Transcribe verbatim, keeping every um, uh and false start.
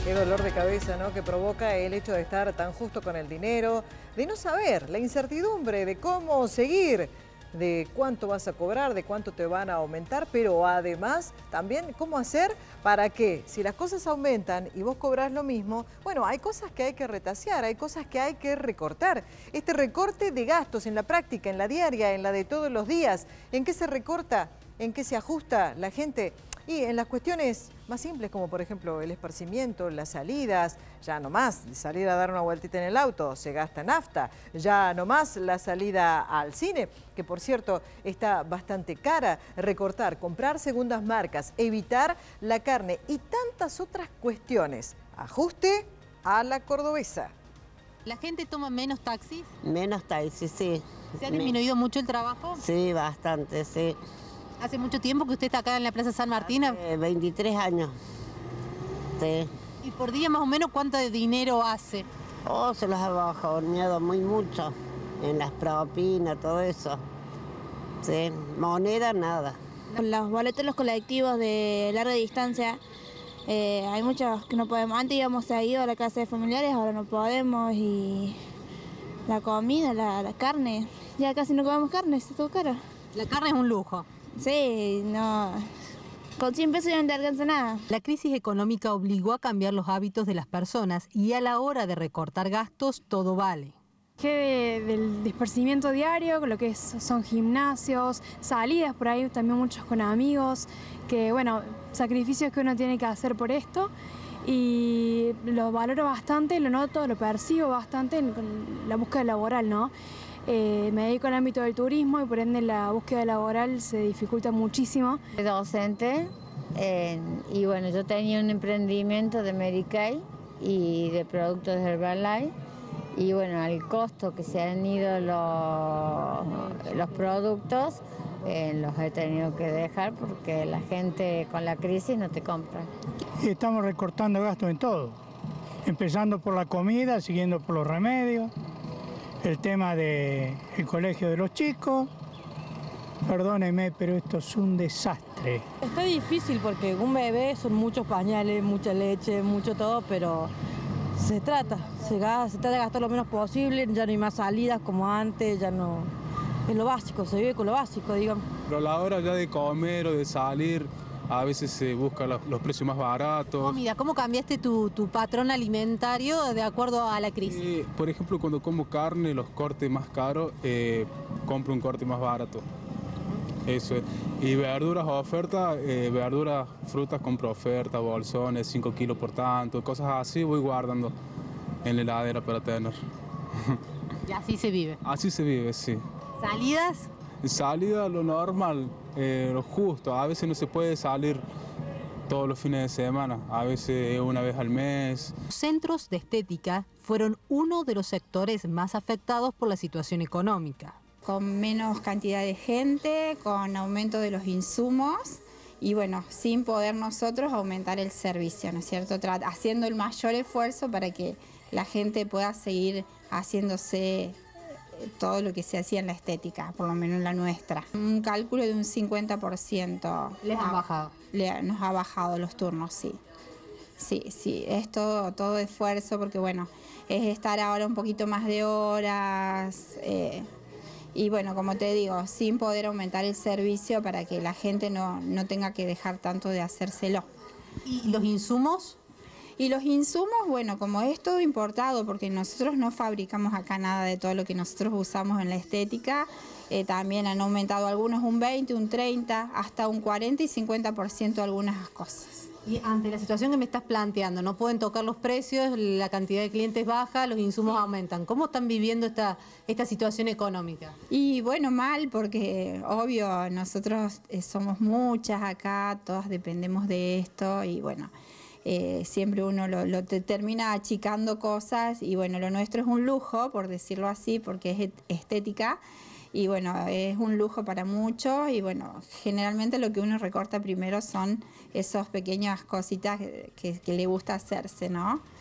Qué dolor de cabeza, ¿no?, que provoca el hecho de estar tan justo con el dinero, de no saber, la incertidumbre de cómo seguir, de cuánto vas a cobrar, de cuánto te van a aumentar, pero además también cómo hacer para que, si las cosas aumentan y vos cobrás lo mismo, bueno, hay cosas que hay que retasear, hay cosas que hay que recortar. Este recorte de gastos en la práctica, en la diaria, en la de todos los días, ¿en qué se recorta? ¿En qué se ajusta la gente? Y en las cuestiones más simples, como por ejemplo el esparcimiento, las salidas, ya no más salir a dar una vueltita en el auto, se gasta nafta, ya no más la salida al cine, que por cierto está bastante cara, recortar, comprar segundas marcas, evitar la carne y tantas otras cuestiones. Ajuste a la cordobesa. ¿La gente toma menos taxis? Menos taxis, sí. ¿Se ha disminuido mucho el trabajo? Sí, bastante, sí. ¿Hace mucho tiempo que usted está acá en la Plaza San Martín? Hace veintitrés años. Sí. ¿Y por día más o menos cuánto de dinero hace? Oh, se los ha bajoneado muy mucho. En las propinas, todo eso. Sí. Moneda, nada. Con los boletos, los colectivos de larga distancia, eh, hay muchos que no podemos. Antes íbamos a ir a la casa de familiares, ahora no podemos. Y la comida, la, la carne, ya casi no comemos carne, está todo caro. La carne es un lujo. Sí, no. Con cien pesos ya no te alcanza nada. La crisis económica obligó a cambiar los hábitos de las personas y a la hora de recortar gastos todo vale. Que de, del esparcimiento diario, lo que es, son gimnasios, salidas por ahí también muchos con amigos, que bueno, sacrificios que uno tiene que hacer por esto y lo valoro bastante, lo noto, lo percibo bastante en, en la búsqueda laboral, ¿no? Eh, me dedico al ámbito del turismo y por ende la búsqueda laboral se dificulta muchísimo. Soy docente eh, y bueno, yo tenía un emprendimiento de Medicaid y de productos de Herbalife y bueno, al costo que se han ido los, los productos eh, los he tenido que dejar porque la gente con la crisis no te compra. Y estamos recortando gastos en todo, empezando por la comida, siguiendo por los remedios. El tema del colegio de los chicos, perdónenme, pero esto es un desastre. Está difícil porque un bebé son muchos pañales, mucha leche, mucho todo, pero se trata, se, gasta, se trata de gastar lo menos posible, ya no hay más salidas como antes, ya no... Es lo básico, se vive con lo básico, digamos. Pero a la hora ya de comer o de salir, a veces se buscan los, los precios más baratos. Oh, mira, ¿cómo cambiaste tu, tu patrón alimentario de acuerdo a la crisis? Eh, por ejemplo, cuando como carne, los cortes más caros, eh, compro un corte más barato. Eso es. Y verduras o ofertas, eh, verduras, frutas, compro ofertas, bolsones, cinco kilos por tanto, cosas así voy guardando en la heladera para tener. Y así se vive. Así se vive, sí. ¿Salidas? Salida, lo normal, eh, lo justo. A veces no se puede salir todos los fines de semana, a veces una vez al mes. Los centros de estética fueron uno de los sectores más afectados por la situación económica. Con menos cantidad de gente, con aumento de los insumos y bueno, sin poder nosotros aumentar el servicio, ¿no es cierto? Haciendo el mayor esfuerzo para que la gente pueda seguir haciéndose todo lo que se hacía en la estética, por lo menos en la nuestra. Un cálculo de un cincuenta por ciento. ¿Les han bajado? Le, nos ha bajado los turnos, sí. Sí, sí, es todo, todo esfuerzo porque bueno, es estar ahora un poquito más de horas eh, y bueno, como te digo, sin poder aumentar el servicio para que la gente no, no tenga que dejar tanto de hacérselo. ¿Y los insumos? Y los insumos, bueno, como es todo importado, porque nosotros no fabricamos acá nada de todo lo que nosotros usamos en la estética, eh, también han aumentado algunos un veinte, un treinta, hasta un cuarenta y cincuenta por ciento algunas cosas. Y ante la situación que me estás planteando, no pueden tocar los precios, la cantidad de clientes baja, los insumos sí. aumentan. ¿Cómo están viviendo esta, esta situación económica? Y bueno, mal, porque obvio, nosotros eh, somos muchas acá, todas dependemos de esto y bueno... Eh, siempre uno lo, lo te termina achicando cosas y bueno, lo nuestro es un lujo, por decirlo así, porque es estética y bueno, es un lujo para muchos y bueno, generalmente lo que uno recorta primero son esas pequeñas cositas que, que le gusta hacerse, ¿no?